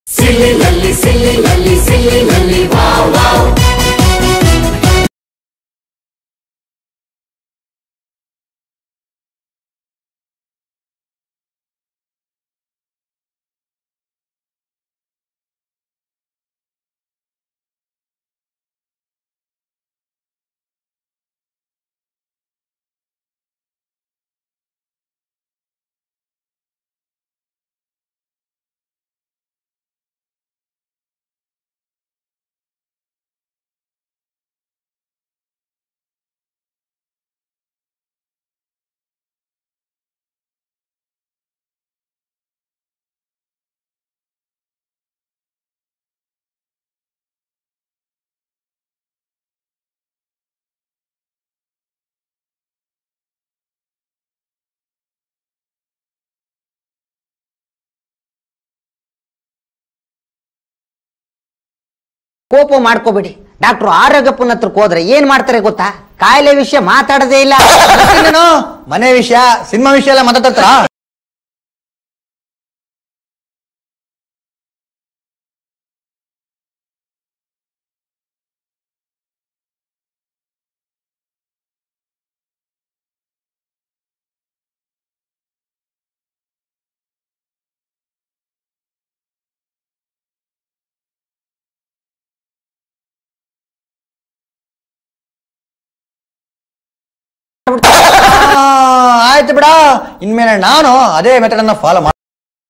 Silli Lalli, Silli Lalli, Silli Lalli, wow, wow. ಕೋಪ ಮಾಡ್ಕೋಬೇಡಿ. Doctor ಆರೋಗ್ಯಪ್ಪನ ಹತ್ರಕ್ಕೆ ಹೋದ್ರೆ ಏನ್ ಮಾಡ್ತಾರೆ ಗೊತ್ತಾ? ಕಾಯಿಲೆ ವಿಷಯ ಮಾತಾಡದೇ ಇಲ್ಲ. ಮನೆ ವಿಷಯ, ಸಿನಿಮಾ ವಿಷಯ ಎಲ್ಲ ಮಾತಾಡ್ತಾರ. ಆಯ್ತು ಬಿಡ, ಇನ್ಮೇಲೆ ನಾನು ಅದೇ ಮೆಥಡ್ ಅನ್ನ ಫಾಲೋ ಮಾಡಿ.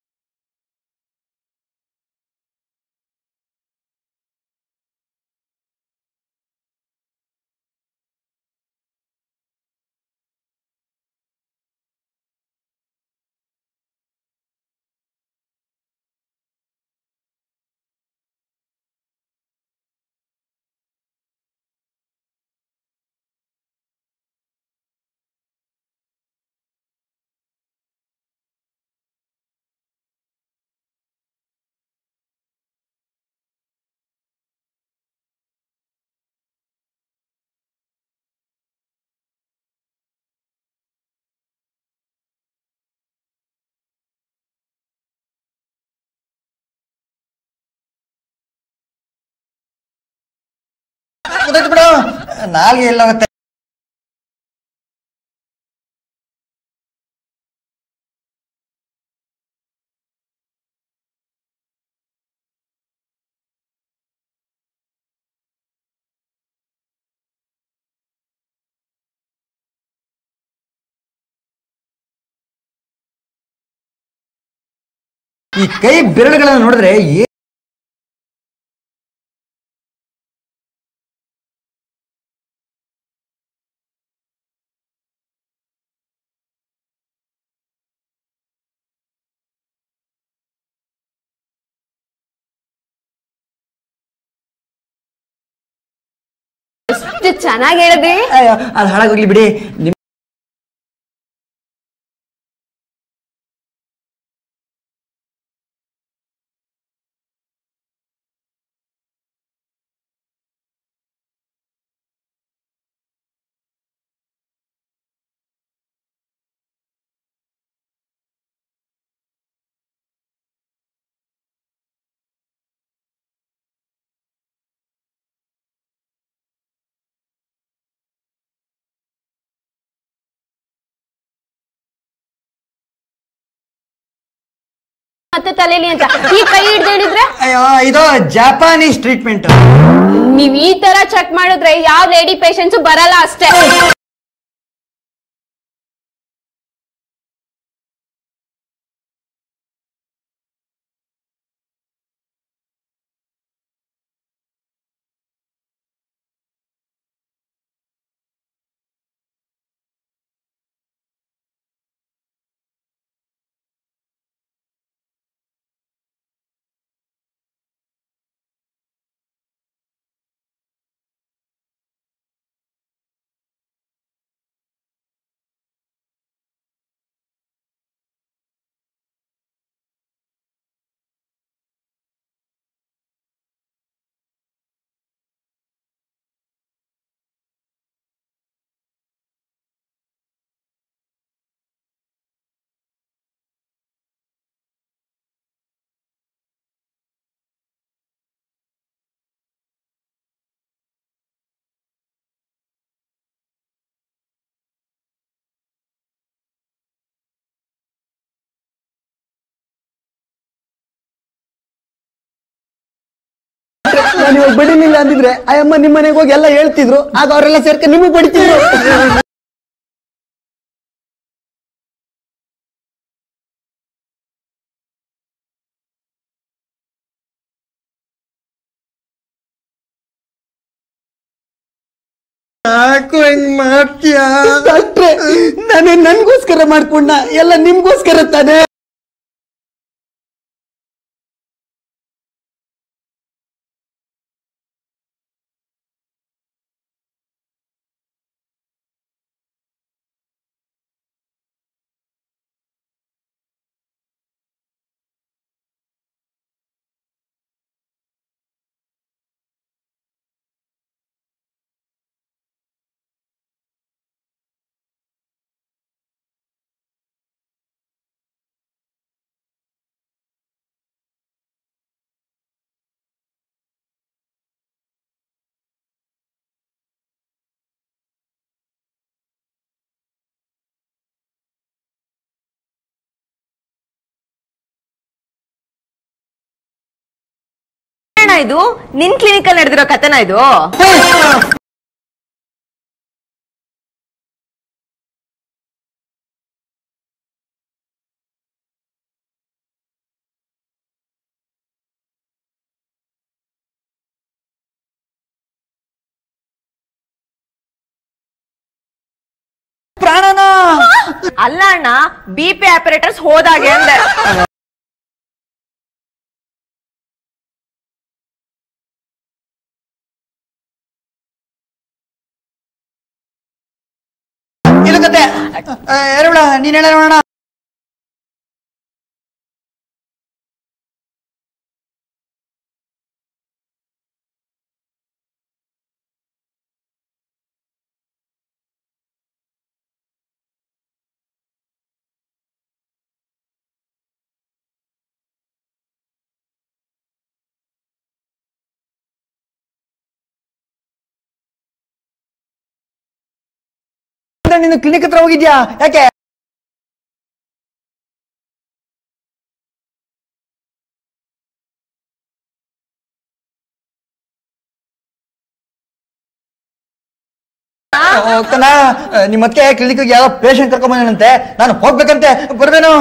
ಬಿಡು, ನಾಲ್ಗೆ ಎಲ್ಲೋಗುತ್ತೆ. ಈ ಕೈ ಬೆರಳುಗಳನ್ನ ನೋಡಿದ್ರೆ ಎಷ್ಟು ಚೆನ್ನಾಗಿ ಹೇಳಿದ್ರಿ. ಅದು ಹಾಳಾಗೋಗ್ಲಿ ಬಿಡಿ. ಮತ್ತೆ ತಲೆಲಿ ಅಂತ ಈ ಕೈ ಹಿಡ್ದು ಹೇಳಿದ್ರೆ ಇದು ಜಪಾನೀಸ್ ಟ್ರೀಟ್ಮೆಂಟ್. ನೀವ್ ಈ ತರ ಚೆಕ್ ಮಾಡಿದ್ರೆ ಯಾವ ಲೇಡಿ ಪೇಷಂಟ್ಸ್ ಬರಲ್ಲ ಅಷ್ಟೇ. ನಾನು ಇವಾಗ ಬಡಿಲಿಲ್ಲ ಅಂದಿದ್ರೆ ಆ ಅಮ್ಮ ನಿಮ್ಮ ಮನೆಗೆ ಹೋಗಿ ಎಲ್ಲ ಹೇಳ್ತಿದ್ರು, ಆಗ ಅವರೆಲ್ಲ ಸೇರ್ಕ ನಿಮಗೆ ಬಡಿತಿದ್ರು. ನಾನು ನನ್ಗೋಸ್ಕರ ಮಾಡ್ಕೊಂಡ ಎಲ್ಲ ನಿಮ್ಗೋಸ್ಕರ ತಾನೆ. ಇದು ನಿನ್ ಕ್ಲಿನಿಕ್ ಅಲ್ಲಿ ನಡೆದಿರೋ ಕಥೆನಾ ಇದು? ಪ್ರಾಣನ ಅಲ್ಲ ಅಣ್ಣ, BP ಆಪರೇಟರ್ಸ್ ಹೋದಾಗೆ ಅಂದೆ. ಕತೆ ಎರಡ ನೀನ್ ಹೇಳ ನೋಡೋಣ. ನೀನು ಕ್ಲಿನಿಕ್ ಹತ್ರ ಹೋಗಿದ್ಯಾ? ಯಾಕೆ? ನಿಮ್ಮತ್ತೆ ಕ್ಲಿನಿಕ್ ಯಾರೋ ಪೇಷಂಟ್ ಕರ್ಕೊಂಡ್ ಬಂದಂತೆ, ನಾನು ಹೋಗ್ಬೇಕಂತೆ, ಬರ್ಬೇನು?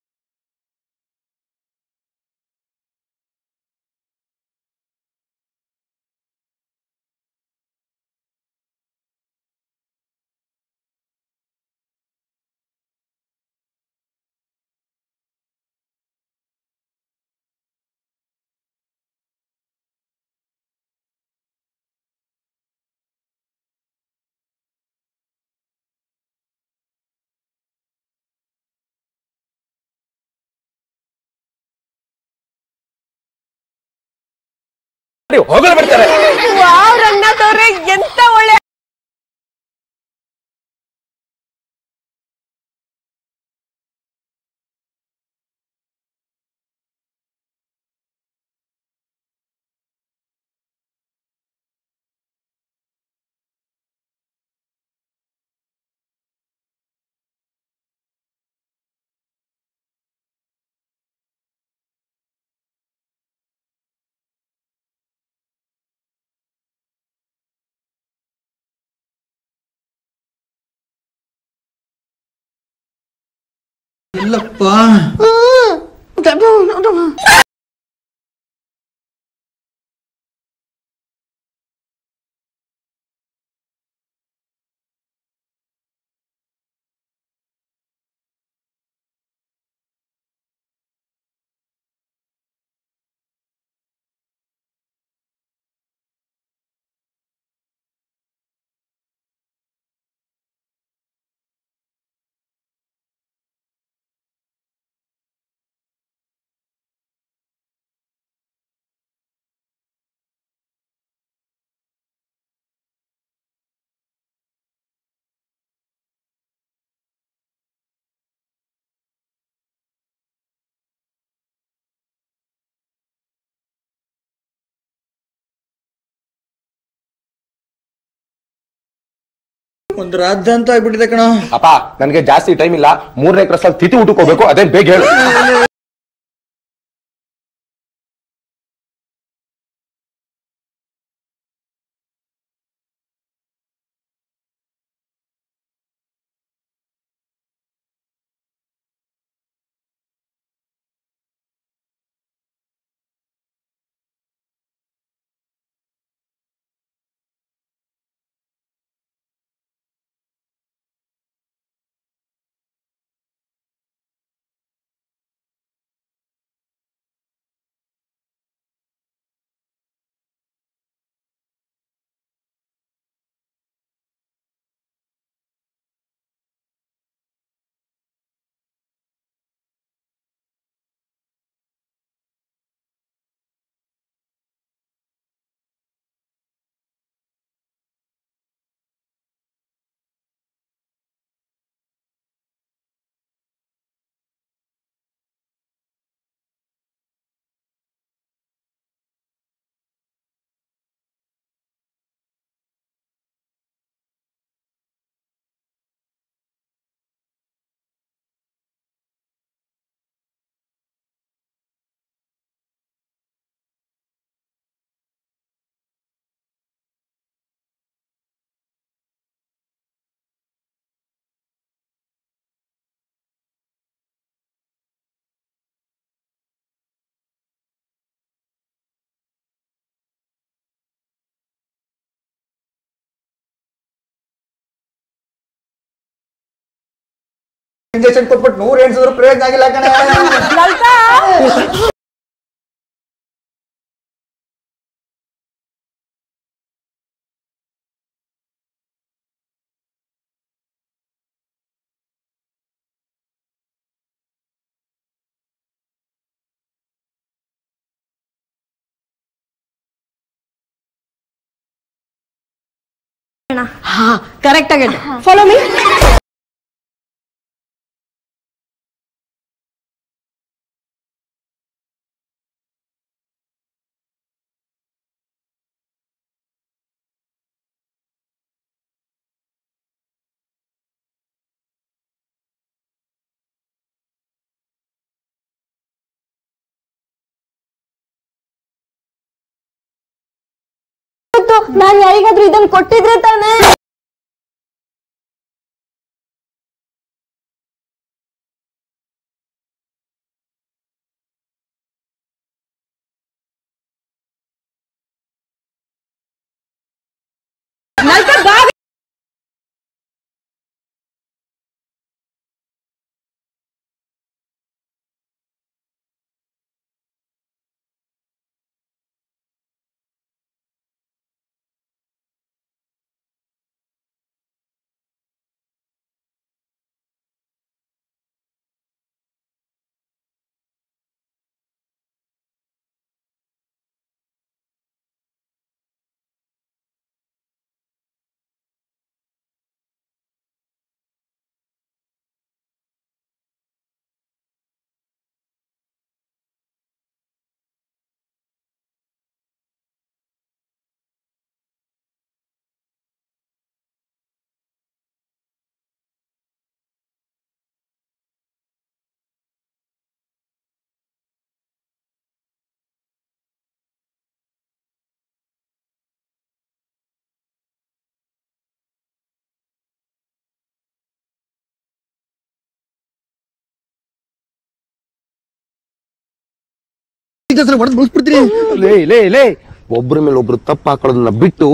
ಹೋಗಲು ಬಿಡ್ತಾರೆ. ರಂಗನಾಥವ್ರೆ, ಎಂತ ಒಳ್ಳೆ ಇಲ್ಲಪ್ಪ. ಒಂದು ರಾಜ್ಯ ಅಂತ ಆಗ್ಬಿಟ್ಟಿದೆ ಕಣ. ಅಪ್ಪ, ನನ್ಗೆ ಜಾಸ್ತಿ ಟೈಮ್ ಇಲ್ಲ. 3ನೇ ಕ್ಲಾಸಲ್ಲಿ ತಿಥಿ ಊಟಕ್ಕೆ ಹೋಗ್ಬೇಕು, ಅದೇನ್ ಬೇಗ ಹೇಳು. ಇಂಜೆಕ್ಷನ್ ಕೊಟ್ಬಿಟ್ಟು 100 ಎಣ್ಸಿದ್ರು ಪ್ರಯೋಜನ ಆಗಿಲ್ಲ ಕಣೆ. ಕರೆಕ್ಟ್ ಆಗಿ ಫಾಲೋ ಮೀ. ನಾನು ಯಾರಿಗಾದ್ರೂ ಇದನ್ನ ಕೊಟ್ಟಿದ್ರೆ ತಾನೇ. ಲೇ ಒಬ್ರ ಮೇಲೆ ಒಬ್ರು ತಪ್ಪು ಹಾಕೊಳ್ಳೋದನ್ನ ಬಿಟ್ಟು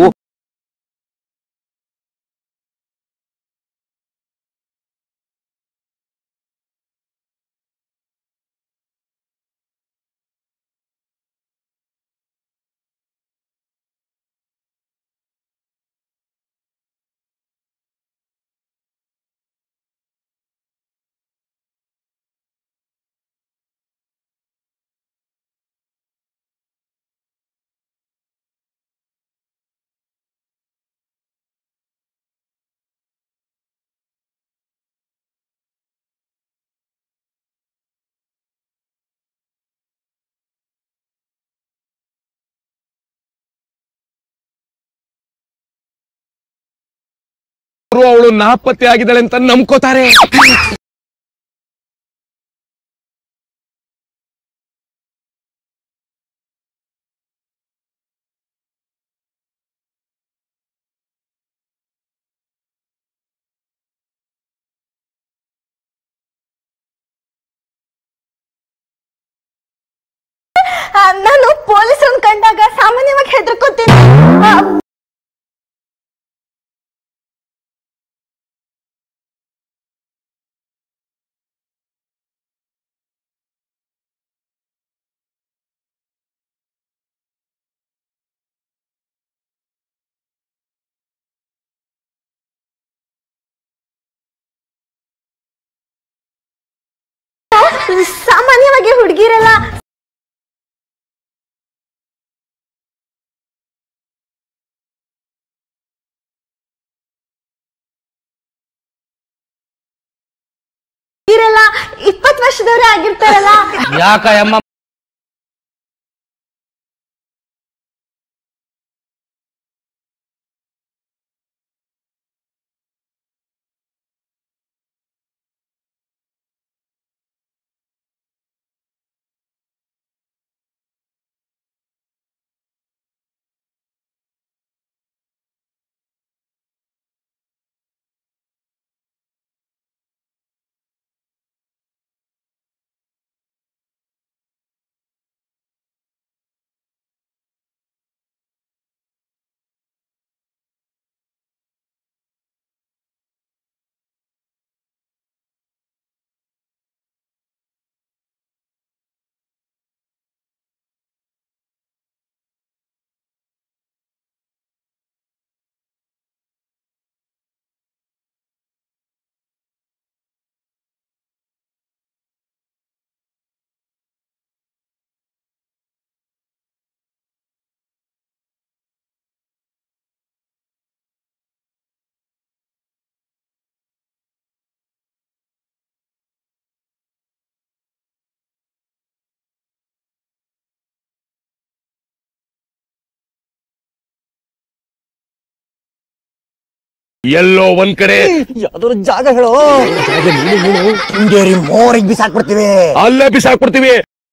ಅವಳು ನಾಪತ್ತೆ ಆಗಿದ್ದಾಳೆ ಅಂತ ನಂಬ್ಕೋತಾರೆ. ನಾನು ಪೊಲೀಸರನ್ನ ಕಂಡಾಗ ಸಾಮಾನ್ಯವಾಗಿ ಹೆದರ್ಕೋತೀನಿ. ಸಾಮಾನ್ಯವಾಗಿ ಹುಡುಗಿರೆಲ್ಲ ಇರಲ್ಲ 20 ವರ್ಷದವರೇ ಆಗಿರ್ತಾರಲ್ಲ. ಯಾಕಮ್ಮ ಎಲ್ಲೋ ಒಂದ್ ಕಡೆ ಯಾವ್ದಾದ್ರು ಜಾಗ ಹೇಳೋ. ಹಿಂಗೇರಿ ಮೋರಿಗೆ ಬಿಸಾಕ್ಬಿಡ್ತೀವಿ. ಅಲ್ಲೇ ಬಿಸಾಕ್ಬಿಡ್ತೀವಿ.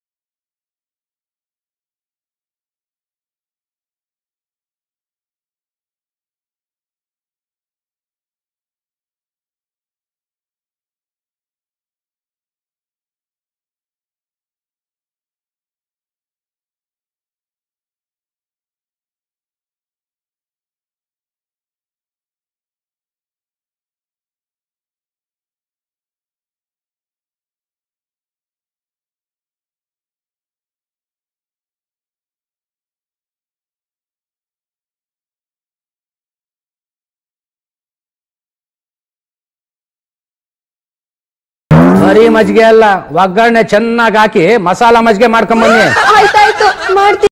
ಬರೀ ಮಜ್ಜಿಗೆ ಅಲ್ಲ, ಒಗ್ಗರಣೆ ಚೆನ್ನಾಗಿ ಹಾಕಿ ಮಸಾಲಾ ಮಜ್ಜಿಗೆ ಮಾಡ್ಕೊಂಡ್ ಬನ್ನಿ. ಆಯ್ತಾಯ್ತು ಮಾಡ್ತೀನಿ.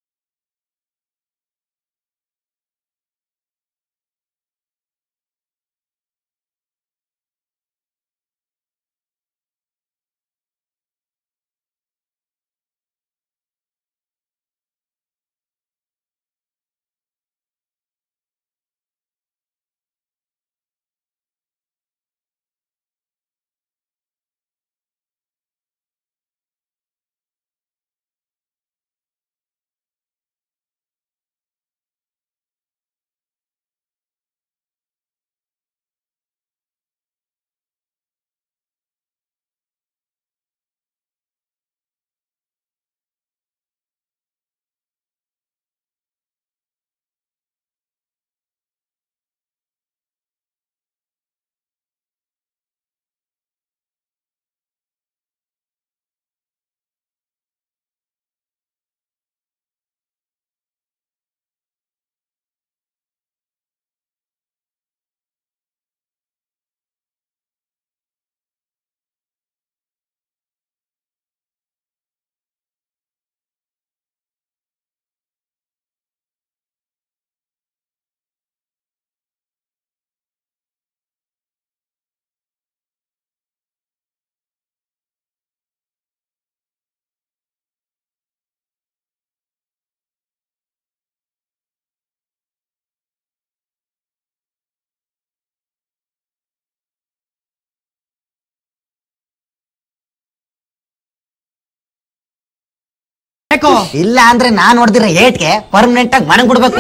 ಇಲ್ಲ ಅಂದ್ರೆ ನಾನ್ ಹೊಡೆದಿರ ಏಟ್ಗೆ ಪರ್ಮನೆಂಟ್ ಆಗಿ ಮನೆಗ್ ಬಿಡ್ಬೇಕು.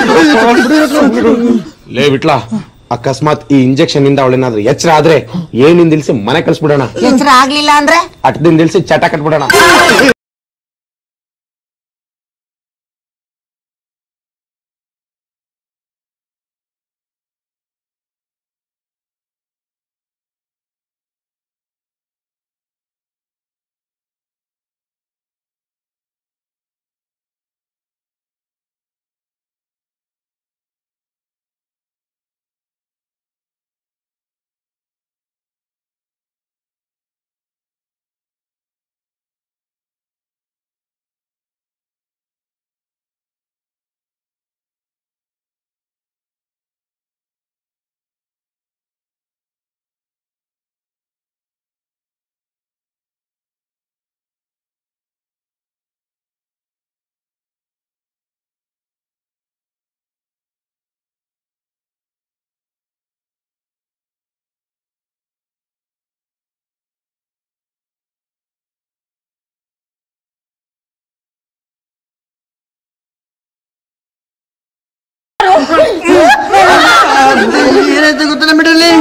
ಲೇ ವಿಟ್ಲ, ಅಕಸ್ಮಾತ್ ಈ ಇಂಜೆಕ್ಷನ್ ಇಂದ ಅವಳೇನಾದ್ರೂ ಎಚ್ಚರ ಆದ್ರೆ ಏನಿಂದ ಇಲ್ಸಿ ಮನೆ ಕಳ್ಸ್ಬಿಡೋಣ. ಎಚ್ಚರ ಆಗ್ಲಿಲ್ಲ ಅಂದ್ರೆ ಅಟ್ದಿಂದ ಇಲ್ಸಿ ಚಟ ಕಟ್ಬಿಡೋಣ. ಏನಾಯ್ತು ಗೊತ್ತಿಲ್ಲ ಬಿಡ್ರಲ್ಲಿ.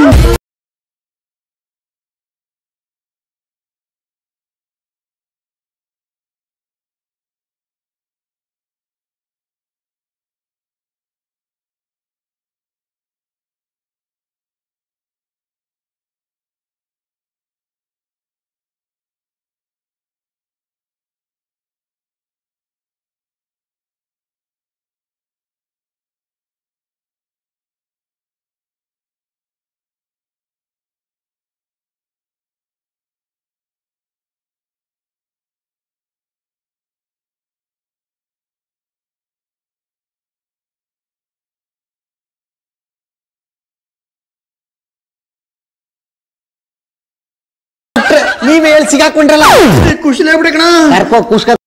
ನೀವೇ ಹೇಳಿ ಸಿಗಾಕೊಂಡ್ರಲ್ಲ, ಖುಷಿಲೇ ಬಿಡಕಣ. ಕರ್ಕೋ ಕುಸ್ಕ